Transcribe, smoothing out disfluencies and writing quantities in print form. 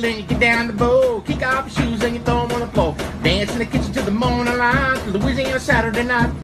then you get down the bowl. Kick off your shoes and you throw them on the floor. Dance in the kitchen till the morning light. Louisiana Saturday night.